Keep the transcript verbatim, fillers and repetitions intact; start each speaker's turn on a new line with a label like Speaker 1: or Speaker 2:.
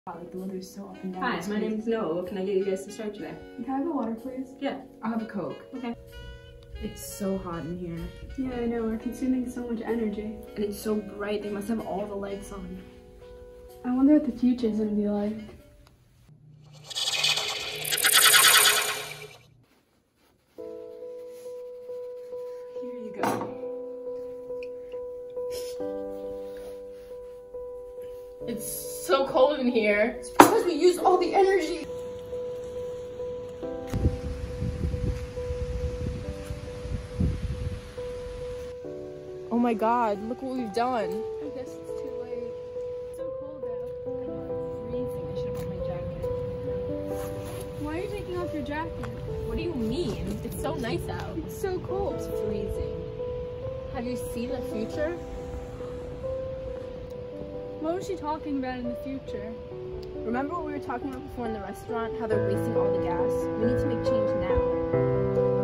Speaker 1: Like the weather is so up and down.
Speaker 2: Hi, my name is Noah. What can I get you guys to start today?
Speaker 1: Can I have a water, please?
Speaker 2: Yeah.
Speaker 1: I'll have a Coke.
Speaker 2: Okay. It's so hot in here.
Speaker 1: Yeah, I know. We're consuming so much energy.
Speaker 2: And it's so bright. They must have all the lights on.
Speaker 1: I wonder what the future is going to be like.
Speaker 2: Here you go. It's so cold in here. It's because we used all the energy. Oh my god, look what we've done.
Speaker 1: I guess it's too late. It's so cold out.
Speaker 2: I know, it's freezing. I should have brought my jacket.
Speaker 1: Why are you taking off your jacket?
Speaker 2: What do you mean? It's so nice out.
Speaker 1: It's so cold.
Speaker 2: It's freezing. Have you seen the future?
Speaker 1: What was she talking about in the future?
Speaker 2: Remember what we were talking about before in the restaurant? How they're wasting all the gas? We need to make change now.